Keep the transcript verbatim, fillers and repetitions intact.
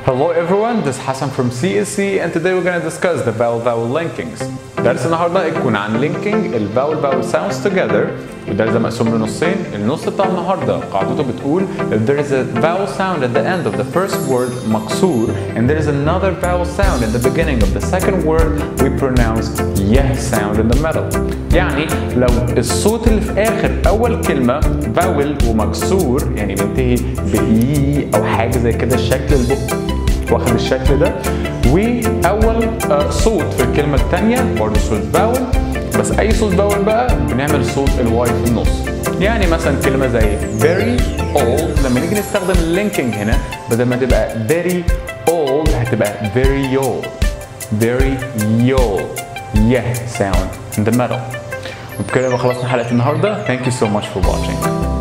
Hello everyone, this is Hassan from C S C and today we're going to discuss the vowel-vowel linkings. درس النهارده هيكون عن linking ال vowel-vowel sounds together، والدرس ده مقسوم لنصين. النص بتاع النهارده قاعدته بتقول if there is a vowel sound at the end of the first word مكسور and there is another vowel sound at the beginning of the second word we pronounce yeah sound in the middle. يعني لو الصوت اللي في آخر أول كلمة vowel ومكسور يعني بينتهي بإي أو حاجة زي كده، الشكل البق واخد الشكل ده، واول آه صوت في الكلمه الثانيه برضه صوت فاول، بس اي صوت فاول بقى بنعمل صوت الواي في النص. يعني مثلا كلمه زي very old لما نيجي نستخدم اللينكينج هنا بدل ما تبقى very old هتبقى very old very old yeah sound in the middle. وبكده خلصنا حلقه النهارده. Thank you so much for watching.